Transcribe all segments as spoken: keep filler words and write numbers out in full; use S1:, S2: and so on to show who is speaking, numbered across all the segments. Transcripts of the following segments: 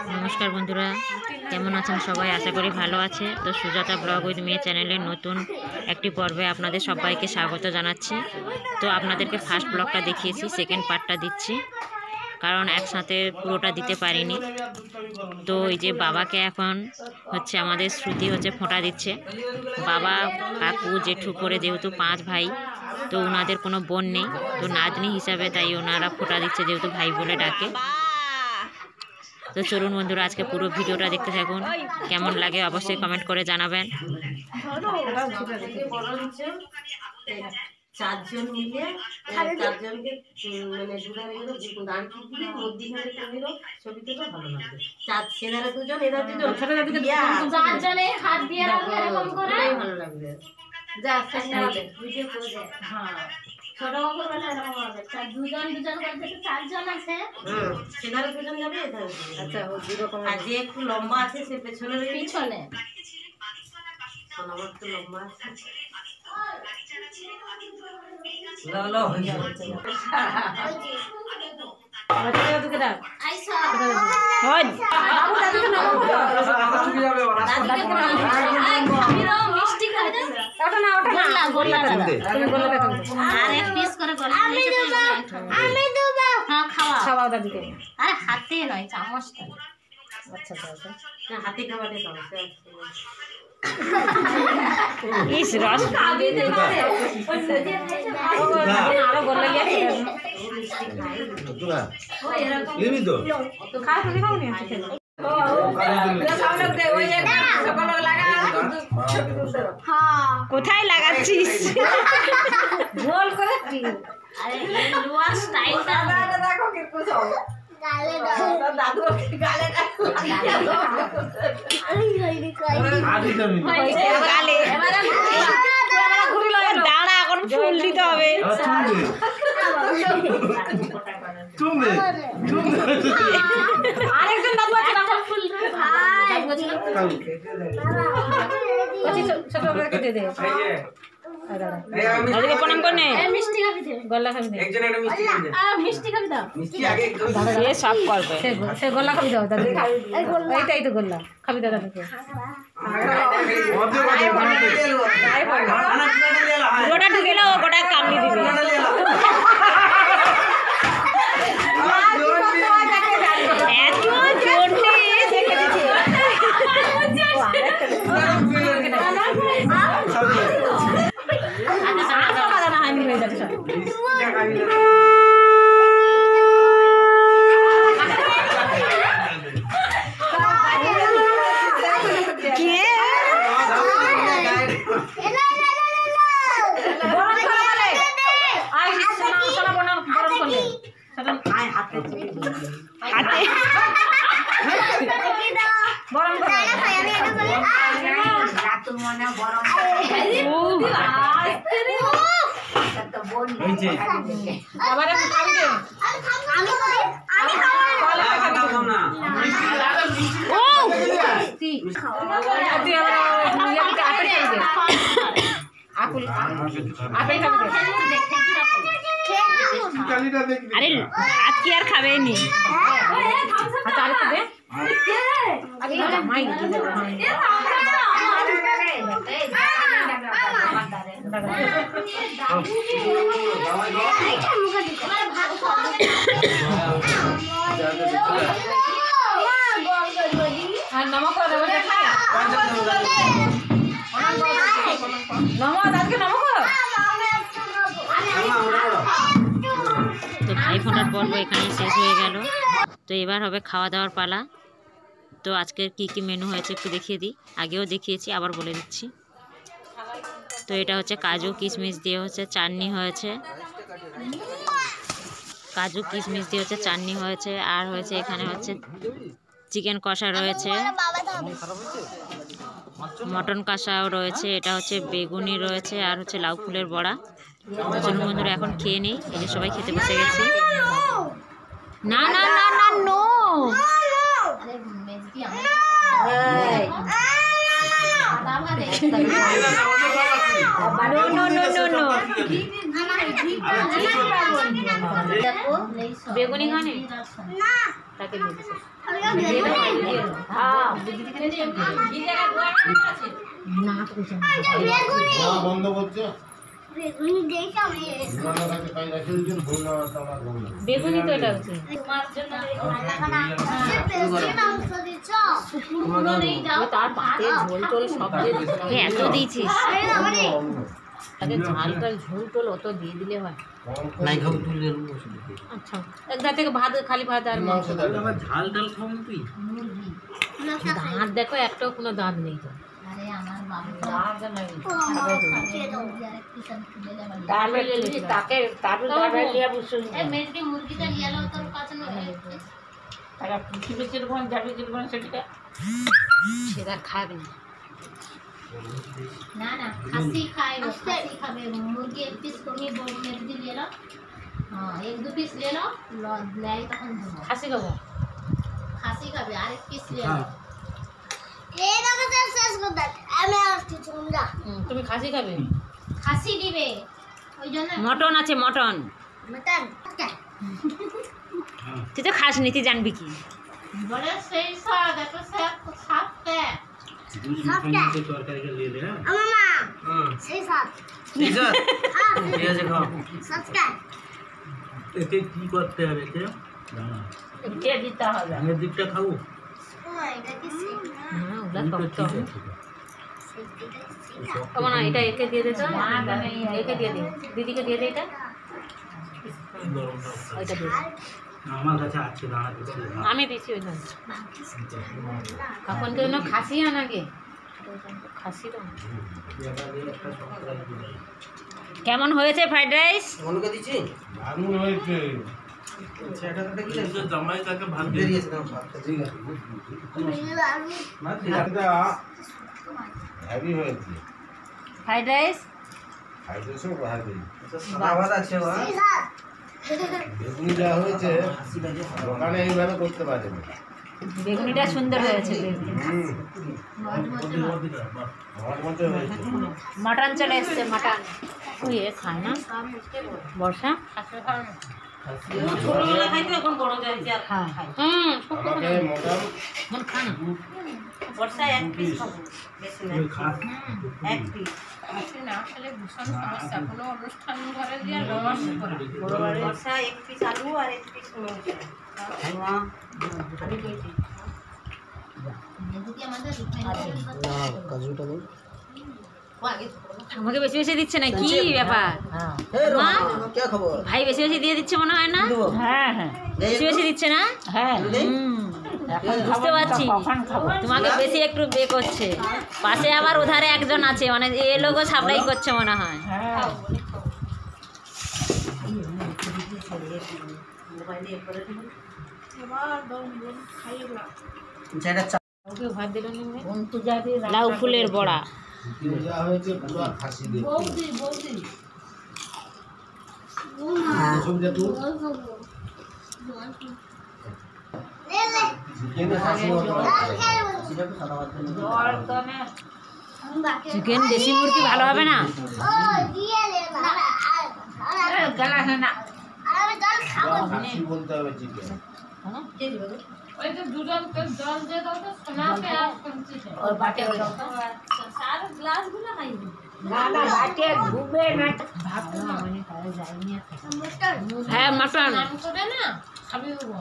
S1: नमस्कार बंधुरा केमन आছেন সবাই आशा करी ভালো আছে। तो Sujata blog with me channel नतून একটি পর্বে আপনাদের সবাইকে স্বাগত জানাচ্ছি। তো আপনাদেরকে ফার্স্ট ব্লগটা দেখিয়েছি, সেকেন্ড পার্টটা দিচ্ছি কারণ একসাথে পুরোটা দিতে পারিনি। তো এই যে বাবাকে এখন হচ্ছে আমাদের শ্রুতি হচ্ছে ফোঁটা দিচ্ছে। বাবা কাকু জেঠু করে যেহেতু পাঁচ ভাই, তো ওনাদের কোনো বোন নেই, তো নাতনি হিসাবে তাই ওনারা ফোঁটা দিচ্ছে যেহেতু ভাই বলে ডাকে। তো চলুন বন্ধুরা আজকে পুরো ভিডিওটা দেখতে থাকুন, কেমন লাগে অবশ্যই কমেন্ট করে জানাবেন।
S2: চারজন মিলে চারজনকে মানে দুধারে গেলে দাঁড় দিলে মধ্যিখানে নিল, ছবিটা ভালো লাগবে। চার সেধারে দুজন এধারে দুজন চারজনে হাত দিয়ে রাখলে এরকম করে ভালো লাগবে। যা ভিডিও করে দে। হ্যাঁ ছোট করবে না, এরকম হবে। চার দুজন দুজন করতে চারজন আছে। হুম সেধারে দুজন যাবে এধারে। আচ্ছা ও দুরকম। আর যে একটু লম্বা আছে সে পেছনে পিছনে। আমার তো লম্বা আছে। লা লা হয়ে যাচ্ছে। আচ্ছা দুকে দাও। আইসা। হন। বাবু দাদুকে নাও। দাদুকে যাবে ওরা। দাদুকে নাও। আইরো মিষ্টি খাবে না। ওটা না ওটা না। গোল্লা গোল্লা। তুমি গোল্লা দেখো। আর এক পিস করে গোল্লা। আমি দেব। আমি দেব। হ্যাঁ খাওয়া। খাওয়া দাদুকে। আরে হাতে নয় চামচটা। আচ্ছা আচ্ছা। না হাতে খাওয়াতে দাও।
S1: इस रस
S2: आगे देखो আরো গোল্লা লিয়ে তোরা এই নি তো খা তো খাও নি আছে ও সামনে দে ওই এক সকল লাগা হ্যাঁ
S1: কোথায় লাগাচ্ছিস
S2: গোল করে কি আরে এই লোয়া স্টাইলটা দেখো কি কুছো গালে দাও দাদু গালে দাও আরে গালে কই আদি তুমি
S1: গালে এবারে ঘুরি লয় দাঁড়া এখন ফুল দিতে হবে।
S2: তুমি তুমি আরেকজন দাদু আছে না ফুল দিবে ভাই ওই ছোট করে কেটে দে
S1: দাদুকে প্রণাম করে নে।
S2: এই মিষ্টি খাবি দে গোল্লা খাবি দে একজন একটা মিষ্টি খাবি দে আ মিষ্টি খাবি দাও মিষ্টি আগে
S1: সে সব করবে।
S2: সে সে গোল্লা খাবি দাও দাদু এই গোল্লা এইটাই তো গোল্লা খাবি দাও দাদুকে
S1: গোটা ঢুকে নাও, গোটা কামড়ি দিবে। এত জোরটি আরে হাত কি আর খাবে নি তো ভাই ফোটার পর্ব এখানেই শেষ হয়ে গেল। তো এবার হবে খাওয়া দাওয়ার পালা। তো আজকের কি কি মেনু হয়েছে একটু দেখিয়ে দিই, আগেও দেখিয়েছি আবার বলে দিচ্ছি। তো এটা হচ্ছে কাজু কিশমিশ দিয়ে হচ্ছে চাটনি হয়েছে, কাজু কিশমিশ দিয়ে হচ্ছে চাটনি হয়েছে। আর হয়েছে এখানে হচ্ছে চিকেন কষা রয়েছে, মটন কষাও রয়েছে, এটা হচ্ছে বেগুনি রয়েছে, আর হচ্ছে লাউ ফুলের বড়া। চলুন বন্ধুরা এখন খেয়ে নিই। এই যে সবাই খেতে বসে গেছি। না না না না no No, no, no, no, no. বেগুনি খানে তাকে দিয়ে দিছে হ্যাঁ
S3: বন্ধ করছো
S1: বেগুনি তো এটা হচ্ছে তার ভাতে ঝোল টোল সব দিয়ে দিচ্ছে এত দিয়েছিস তাকে ঝাল টাল ঝোল টোল অত দিয়ে দিলে হয় আচ্ছা একধার থেকে ভাত খালি ভাত আর
S4: ঝাল ডাল খাবো তুই
S1: দাঁত দেখো একটাও কোনো দাঁত নেই তো তাকে সেটা খাবে না
S5: ना ना खासी खाए वो खासी खावे मुर्गी एक पीस कमी बोल मेरे दी ले लो हाँ एक दो पीस ले लो ले तो हम
S1: খাসি খাবো
S5: खासी खावे आर एक पीस ले लो
S6: ये ना तो शेष कर दे আমি আসছি তোমরা
S1: তুমি খাসি খাবে
S5: खासी দিবে ওই জন্য
S1: মটন আছে মটন
S6: মটন
S1: তুই তো খাস নি তুই জানবি কি
S5: বলে সেই স্বাদ এত স্বাদ খাতে
S4: তরকারি নিয়ে দে
S6: আমার মা সেই সাথ
S4: ঠিক আছে
S6: হ্যাঁ
S4: ঠিক আছে খাও
S6: সাবস্ক্রাইব
S4: এতে কি করতে হবে তে দাঁড়া
S1: দিয়ে দিতে হবে
S4: ধানের দিকটা খাও
S6: ও এটা কি সেই
S1: হ্যাঁ ওটা শক্ত হবে তখন না এটা একে দিয়ে দে তো একে দিয়ে দে দিদিকে দিয়ে দে এটা ওইটা দিয়ে দে।
S4: আমার কাছে আছে দাঁড়া দিতে
S1: আমি দিচ্ছি ওই জন্য তখন তো না খাসি আনাগে খাসি তো কেমন হয়েছে ফ্রাইড রাইস
S3: অনুকে দিচ্ছি দারুণ হয়েছে
S4: সেটাতে কি লাগছে জামাই তাকে ভাত দিয়ে দিয়েছে
S3: ঠিক আছে হেভি হয়েছে
S1: ফ্রাইড রাইস
S3: খাইতেছো হেভি
S4: আওয়াজ আছে ওয়া
S6: সেই সাথ
S3: বেগুনি যা হয়েছে দোকানে এইভাবে করতে পারে না
S1: বেগুনিটা সুন্দর হয়েছে
S3: হুম আমার মতো হয়েছে
S1: মটন চলে এসছে মটন ওই এ খায় না বর্ষা ছোটবেলা খাইতো এখন বড় হয়েছে আর খায় হুম
S3: আমাকে মটন
S1: মন খা না বর্ষা এক পিস খাবো বেশি না
S4: খা
S1: এক পিস
S5: না আসলে ভীষণ সমস্যা কোনো অনুষ্ঠান ঘরে দিয়ে রস করা
S1: বর্ষা এক পিস আলু আর এক পিস
S5: যদি আমাদের রিফাইন
S4: কাজুটা দাও
S1: আমাকে বেশি বেশি দিচ্ছে না কি ব্যাপার মা
S4: কি খবর
S1: ভাই বেশি বেশি দিয়ে দিচ্ছে মনে হয় না হ্যাঁ হ্যাঁ বেশি বেশি দিচ্ছে না হ্যাঁ বুঝতে পারছি তোমাকে বেশি একটু বে করছে পাশে আবার উধারে একজন আছে মানে এ লোকও সাপ্লাই করছে মনে হয় ভাত দিল লাউ ফুলের বড়া
S3: যা হয়েছে পুরো খাসি দিয়ে
S5: বৌদি বৌদি
S3: সবজি তো
S6: লে লে
S3: চিকেন খাসি মতো
S1: চিকেন দেশি মুরগি ভালো হবে না
S6: ও দিয়ে লে বাবা আর
S5: গালা না
S6: আমি জল খাবো
S3: খাসি বলতে হবে চিকেন
S5: ওই তো দুজন কে জল দিয়ে দাও তো সোনা পে আর কমছি
S1: ওই বাটে দাও তো
S5: সার গ্লাস গুলো খাইবি
S1: না না বাটে ডুবে না ভাত না মানে খাওয়া যায় না হ্যাঁ মটন
S5: নাম করে না খাবি ও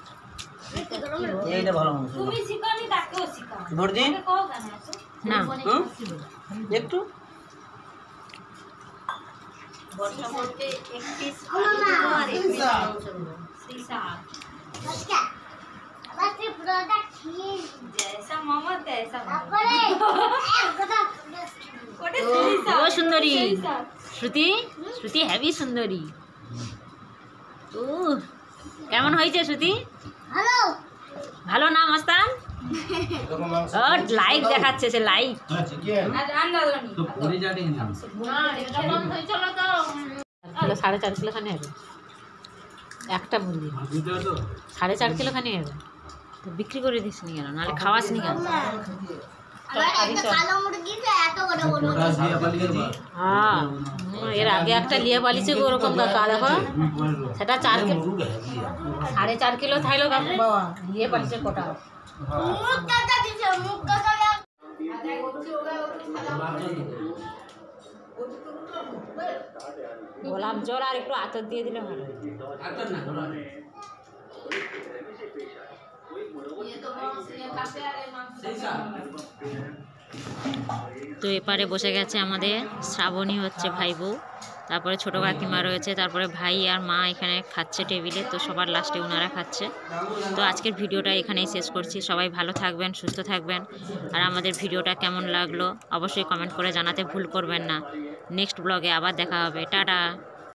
S4: এইটা ভালো মাংস
S5: তুমি শিখানি তাকেও শিখাও
S4: বর্দি
S5: কও গানা আছে
S1: না
S4: একটু
S5: বর্ষা বলতে এক পিস
S6: আমার মা
S5: सीसा
S6: আজকে বাকি পুরোটা খেয়ে
S5: जैसा मामा तैसा
S6: তারপরে এক কথা
S5: कोटे
S1: ও সুন্দরী শ্রুতি শ্রুতি হেভি সুন্দরী ও কেমন হয়েছে শ্রুতি
S6: হ্যালো
S1: ভালো না মস্তান
S3: এরকম মাংস
S1: ও লাইক দেখাচ্ছে সে লাইক
S3: চিকেন
S4: তো পুরি জানি না
S5: না এটা বন্ধ হয়ে চলো তো
S1: কিলো সাড়ে চার কিলো খানি হবে একটা মুরগি
S4: ভাজিটা তো
S1: সাড়ে চার কিলো খানি হবে তো বিক্রি করে দিস নি কেন নাহলে খাওয়াস নি কেন
S6: আমার একটা কালো মুরগিতে এত বড় বড়
S1: হ্যাঁ এর আগে একটা লিয়ে পালিছে ওরকম কাকা দেখো সেটা চার কিলো সাড়ে চার কিলো থাইলো বাবা লিয়ে পালিছে কটা
S6: মুখ কাটা দিছে মুখ কাটা
S1: গোলাপ জল আর একটু আতর দিয়ে দিলে ভালো। তো এপারে বসে গেছে আমাদের শ্রাবণী হচ্ছে ভাই বউ, তারপরে ছোটো কাকিমা রয়েছে, তারপরে ভাই আর মা এখানে খাচ্ছে টেবিলে। তো সবার লাস্টে ওনারা খাচ্ছে। তো আজকের ভিডিওটা এখানেই শেষ করছি। সবাই ভালো থাকবেন, সুস্থ থাকবেন। আর আমাদের ভিডিওটা কেমন লাগলো অবশ্যই কমেন্ট করে জানাতে ভুল করবেন না। নেক্সট ব্লগে আবার দেখা হবে। টাটা।